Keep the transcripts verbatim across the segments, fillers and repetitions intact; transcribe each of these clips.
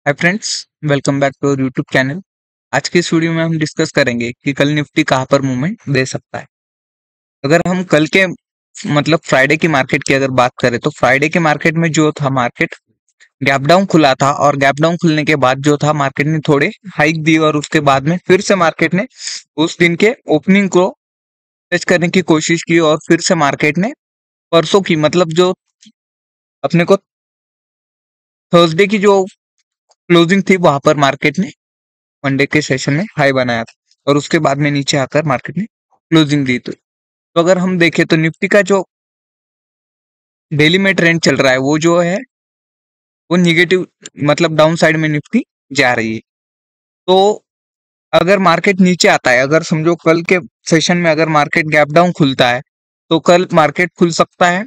Hi friends, welcome back to YouTube channel. आज की इस वीडियो में हम डिस्कस करेंगे कि कल निफ्टी कहाँ पर मूवमेंट दे सकता है। अगर हम कल के मतलब फ्राइडे की मार्केट की अगर बात करें तो फ्राइडे के मार्केट में जो था मार्केट गैप डाउन खुला था और गैप डाउन खुलने के बाद जो था मार्केट ने थोड़े हाइक दी और उसके बाद में फिर से मार्केट ने उस दिन के ओपनिंग को टेस्ट करने की कोशिश की और फिर से मार्केट ने परसों की मतलब जो अपने को थर्सडे की जो क्लोजिंग थी वहां पर मार्केट ने मंडे के सेशन में हाई बनाया था और उसके बाद में नीचे आकर मार्केट ने क्लोजिंग दी। तो, तो अगर हम देखें तो निफ्टी का जो डेली में ट्रेंड चल रहा है वो जो है वो निगेटिव मतलब डाउन साइड में निफ्टी जा रही है। तो अगर मार्केट नीचे आता है, अगर समझो कल के सेशन में अगर मार्केट गैप डाउन खुलता है तो कल मार्केट खुल सकता है।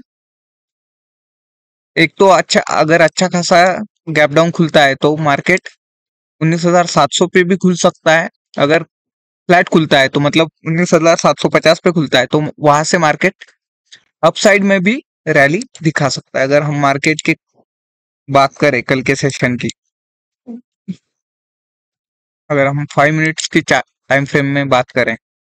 एक तो अच्छा अगर अच्छा खासा गैप डाउन खुलता है तो मार्केट उन्नीस हजार सात सौ पे भी खुल सकता है। अगर फ्लैट खुलता है तो मतलब उन्नीस हजार सात सौ पचास पे खुलता है तो वहां से मार्केट अपसाइड में भी रैली दिखा सकता है। अगर हम मार्केट की बात करें कल के सेशन की, अगर हम फाइव मिनट्स की टाइम फ्रेम में बात करें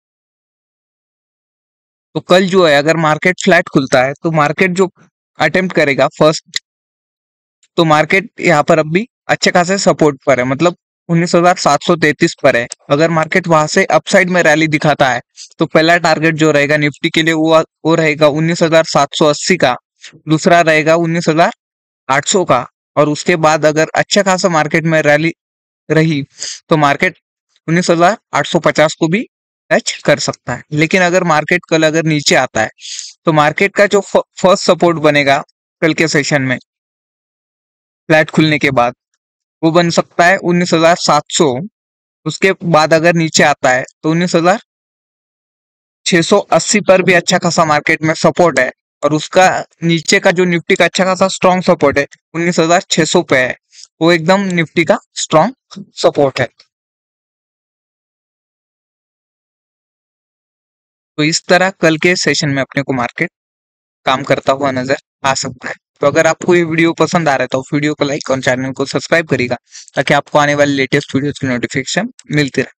तो कल जो है अगर मार्केट फ्लैट खुलता है तो मार्केट जो अटेम्प्ट करेगा फर्स्ट, तो मार्केट यहाँ पर अब भी अच्छे खासे सपोर्ट पर है, मतलब उन्नीस हजार सात सौ तैतीस पर है। अगर मार्केट वहां से अपसाइड में रैली दिखाता है तो पहला टारगेट जो रहेगा निफ्टी के लिए वो वो रहेगा उन्नीस हजार सात सौ अस्सी का, दूसरा रहेगा उन्नीस हजार आठ सौ का और उसके बाद अगर अच्छा खासा मार्केट में रैली रही तो मार्केट उन्नीस हजार आठ सौ पचास को भी टच कर सकता है। लेकिन अगर मार्केट कल अगर नीचे आता है तो मार्केट का जो फर्स्ट सपोर्ट बनेगा कल के सेशन में फ्लैट खुलने के बाद वो बन सकता है उन्नीस हजार सात सौ। उसके बाद अगर नीचे आता है तो उन्नीस हजार छह सौ अस्सी पर भी अच्छा खासा मार्केट में सपोर्ट है और उसका नीचे का जो निफ्टी का अच्छा खासा स्ट्रॉन्ग सपोर्ट है उन्नीस हजार छह सौ पे है, वो एकदम निफ्टी का स्ट्रॉन्ग सपोर्ट है। तो इस तरह कल के सेशन में अपने को मार्केट काम करता हुआ नजर आ सकता है। तो अगर आपको ये वीडियो पसंद आ रहा है तो वीडियो को लाइक और चैनल को सब्सक्राइब करिएगा ताकि आपको आने वाली लेटेस्ट वीडियोस की नोटिफिकेशन मिलती रहे।